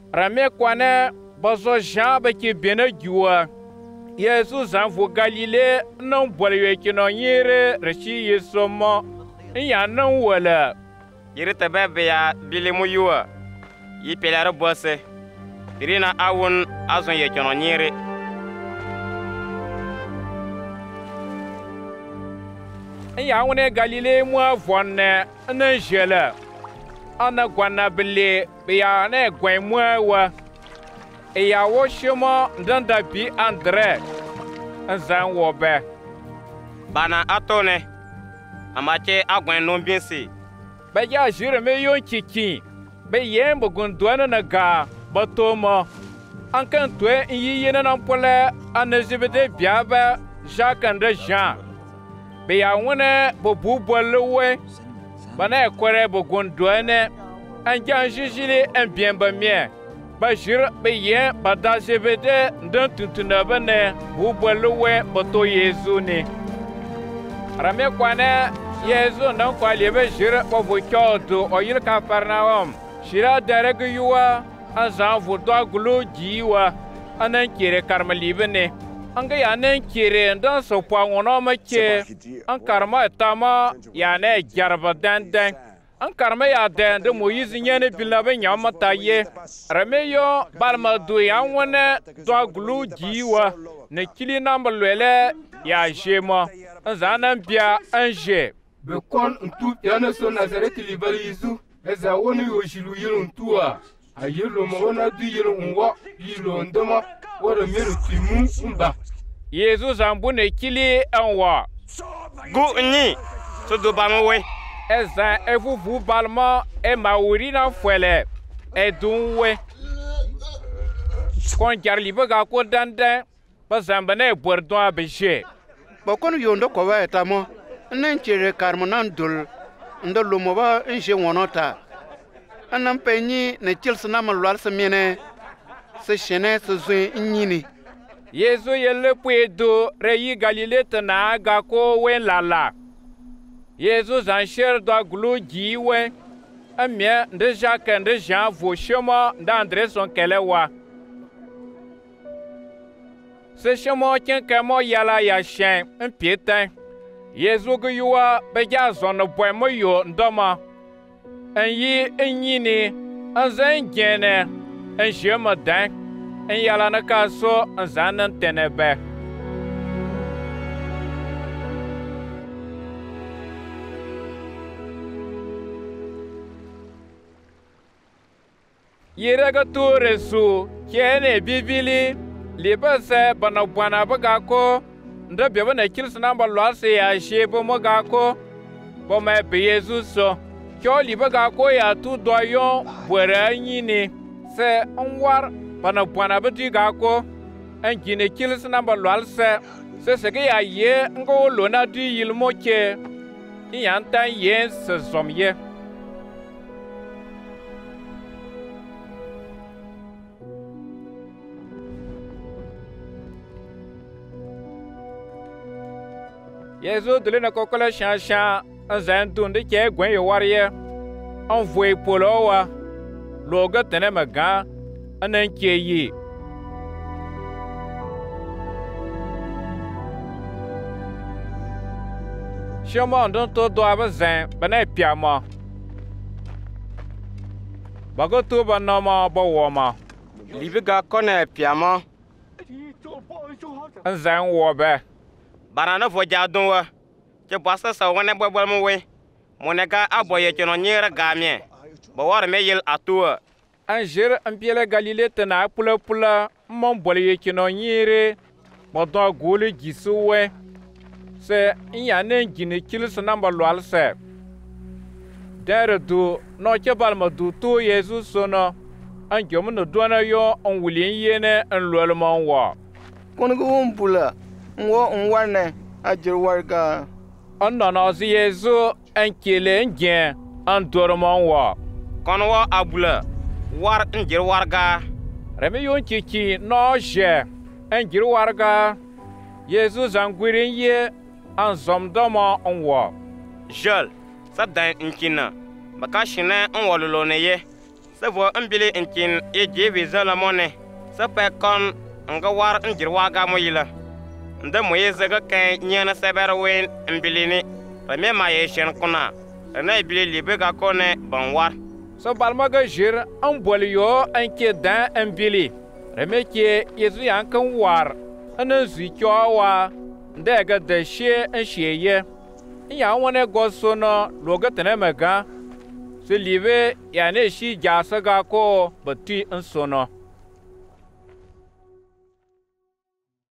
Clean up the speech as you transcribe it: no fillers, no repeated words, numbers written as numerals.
Rame kwane bazo Jean ba ki bena juwa. Yesu zan fu Galile non bolwe ki no nyire reshi yesomo. Ya non wala. Yiri tabe ya bilimu yuwa. Yi pelara bose. Dirina awun azon ye ki no nyire. Ya wone Galile mu avonne na jela. Ana gwana bele ya na gwan mu wa. Ya wo shimo ndanda bi Andre. Nzan wo be. Bana atone. Amache agwan no binsi. Ba ya jire me yon kiki. Be yen bugun duana na ga batoma. An kan twe yi yena nan pole anazibede biaba Jacques and Jean. Be ya wone bo bubolwe. Bana kwere bugun duane. An jan jijili en bien ba mien. Ba jire be yen badazibede ndan tuntunaba ne bubolwe bato Yesu ni. Rame kwane Yesu nan kwali be jire bo vokyodo oyir Kapernaum. Shira dereg yuwa azan vudo gulu jiwa anan kire karmalibe ne. Anga ya nan kire ndan so pwa wono make an karma tama ya ne jarba dandan. An karma ya den de Moïse nyane bilabe nyama taye. Rameyo balma do ya wona do gulu jiwa ne kili nambalwele ya jema. Anzanan bia anje. Bekon ntu yana so Nazareth libali Yesu. Eza woni yoshilu yilo ntua. Ayilo mwana du yilo unwa yilo ndama wara miru timu umba. Yesu zambu ne kili anwa. Gu nyi so do bamwe. Eza evuvu balma e mauri na fwele. E dunwe. Kon jarli baga ko dandan. Bazamba ne bordon abeje. Bakon yondo ko wa etamo. Nan chere karmonan dul. Ndo lumoba nje wonota. Anam penyi ne chilsna malwal semene. Se chene se zwe nyini. Yesu yelle puedo reyi Galile tana ga ko wen lala. Yesu zan sher do glu jiwe. Amia de Jacques de Jean vo chema d'André son kelewa. Se chema ken kemo yala ya shen un pietin. Yesu go yuwa be ja zon boy mo yo ndoma. En yi enyini azan gene en jema dan en yala na kaso azanan tenebe. Yeraga turesu kene bibili libase bana bwana bagako nda bebe na kilsna ba lwase ya shebo mogako bo me be Jesus so kyo libagako ya tu doyon bwera nyini se onwar bana bwana beti gako engine kilsna ba lwase se ke ya ye ngo lona di yilmo ke yanta ye se somye. Yesu dole na kokola shan azan dunde ke gwen yo warye on voe polowa loga tene maga anan ke yi shoma ndon to do abazan bana piama bago to banama bawoma Libiga kone piama. azan wobe Barana fo jadon wa. Ke basa sa wona bobol mo we. Monega aboye ke no nyera gamie. Ba war me yel atuwa. Anjir ampiele Galile tena pula mon bolye kino nyire modon gole gisuwe se inyane ngine kilso namba lwalse dere du no kebal ma du to Yesu sono anjom no dona yo on wulin yene en lolmo wa Konugo umpula. Nwo nwane ajir warga. anno zi Yesu ankele ngen andormo wa Konwo abula. War njir warga. reme yon kiki no je angir warga Yesu zangwirin ye anzom doma onwa Jol. Sadan nkina. Baka shine onwololo ne ye. se vo mbili nkin e jevi zala mone se pe kon nga war njirwa ga moyila nda Moise ga kai nyana seber wen mbili ni reme ma ye shen kuna na ibili libe ga kone ban war so balma ga jir an bolyo an ke dan an bili reme ke yezu yan kan war an zu kyowa nda ga da she an sheye ya wone go sono loga tane maga se libe ya ne shi jasa ga ko bati an sono